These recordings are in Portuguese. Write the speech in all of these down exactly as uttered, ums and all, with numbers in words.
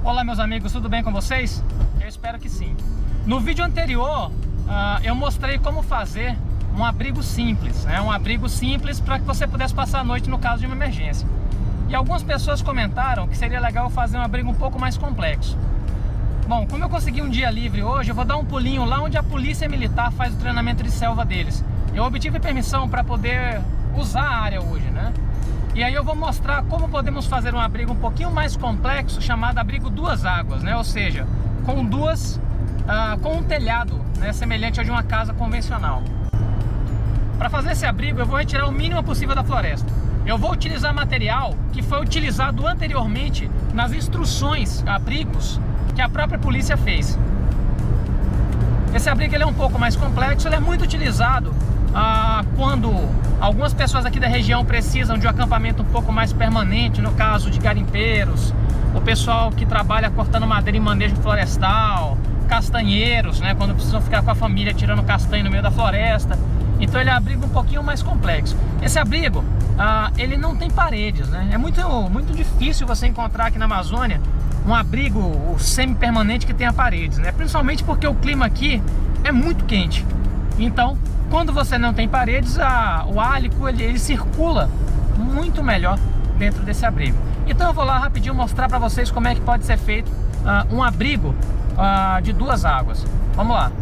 Olá meus amigos, tudo bem com vocês? Eu espero que sim. No vídeo anterior uh, eu mostrei como fazer um abrigo simples, né? Um abrigo simples para que você pudesse passar a noite no caso de uma emergência. E algumas pessoas comentaram que seria legal fazer um abrigo um pouco mais complexo. Bom, como eu consegui um dia livre hoje, eu vou dar um pulinho lá onde a polícia militar faz o treinamento de selva deles. Eu obtive permissão para poder usar a área hoje, né? E aí eu vou mostrar como podemos fazer um abrigo um pouquinho mais complexo, chamado abrigo duas águas, né? Ou seja, com duas, uh, com um telhado, né? Semelhante ao de uma casa convencional. Para fazer esse abrigo eu vou retirar o mínimo possível da floresta. Eu vou utilizar material que foi utilizado anteriormente nas instruções abrigos que a própria polícia fez. Esse abrigo ele é um pouco mais complexo, ele é muito utilizado ah, quando algumas pessoas aqui da região precisam de um acampamento um pouco mais permanente, no caso de garimpeiros, o pessoal que trabalha cortando madeira em manejo florestal, castanheiros, né, quando precisam ficar com a família tirando castanha no meio da floresta. Então ele é um abrigo um pouquinho mais complexo. Esse abrigo, ah, ele não tem paredes, né? É muito, muito difícil você encontrar aqui na Amazônia um abrigo semi-permanente que tenha paredes, né? Principalmente porque o clima aqui é muito quente. Então, quando você não tem paredes, a, o álico ele, ele circula muito melhor dentro desse abrigo. Então eu vou lá rapidinho mostrar para vocês como é que pode ser feito uh, um abrigo uh, de duas águas. Vamos lá.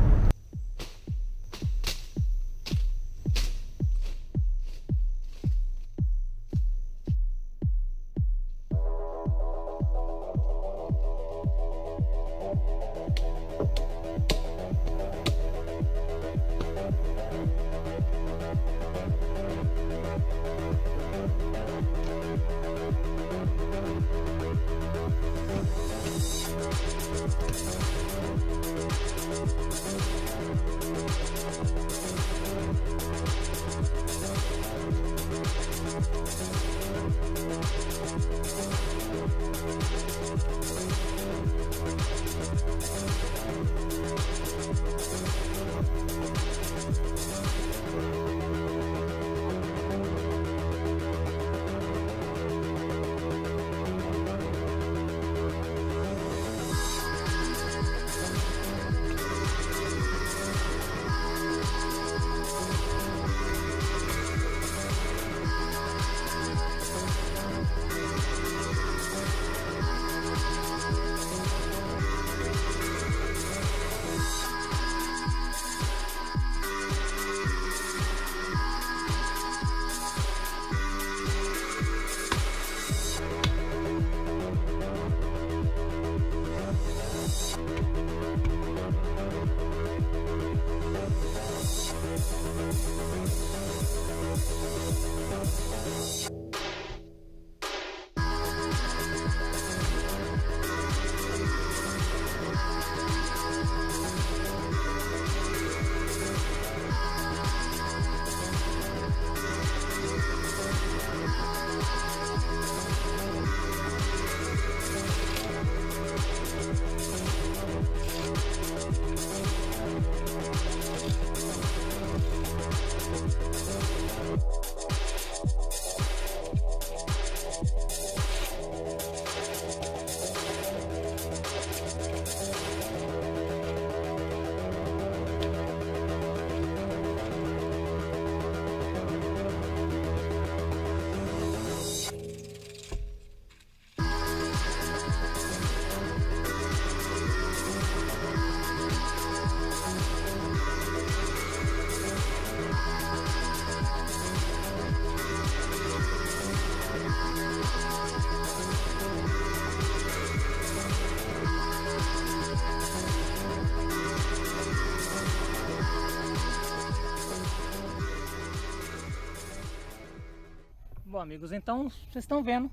Bom amigos, então vocês estão vendo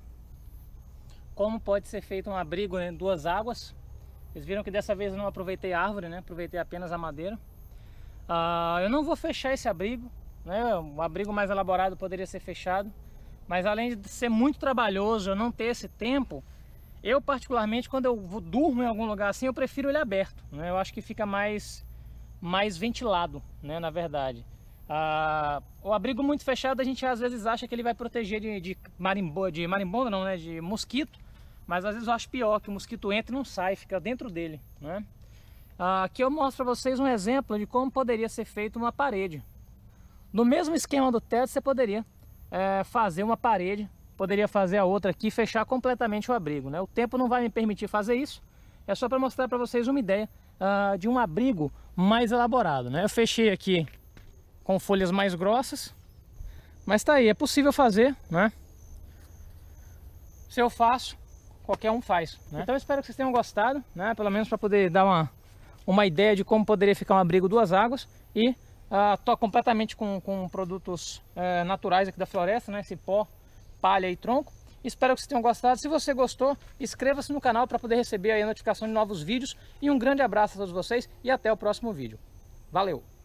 como pode ser feito um abrigo em duas águas. Vocês viram que dessa vez eu não aproveitei a árvore, né? Aproveitei apenas a madeira. Ah, eu não vou fechar esse abrigo, né? Um abrigo mais elaborado poderia ser fechado, mas além de ser muito trabalhoso, eu não ter esse tempo, eu particularmente quando eu durmo em algum lugar assim, eu prefiro ele aberto, né? Eu acho que fica mais, mais ventilado, né? Na verdade. Ah, o abrigo muito fechado a gente às vezes acha que ele vai proteger de, de marimbondo, de marimbondo não, né? De mosquito, mas às vezes eu acho pior que o mosquito entra e não sai, fica dentro dele, né? Aqui eu mostro para vocês um exemplo de como poderia ser feita uma parede. No mesmo esquema do teto, você poderia é, fazer uma parede, poderia fazer a outra aqui e fechar completamente o abrigo, né? O tempo não vai me permitir fazer isso, é só para mostrar para vocês uma ideia uh, de um abrigo mais elaborado, né? Eu fechei aqui com folhas mais grossas, mas tá aí, é possível fazer, né? Se eu faço, qualquer um faz, né? Então eu espero que vocês tenham gostado, né? Pelo menos para poder dar uma, uma ideia de como poderia ficar um abrigo duas águas. E estou uh, completamente com, com produtos uh, naturais aqui da floresta, né? Esse pó, palha e tronco. Espero que vocês tenham gostado. Se você gostou, inscreva-se no canal para poder receber aí a notificação de novos vídeos. E um grande abraço a todos vocês e até o próximo vídeo. Valeu!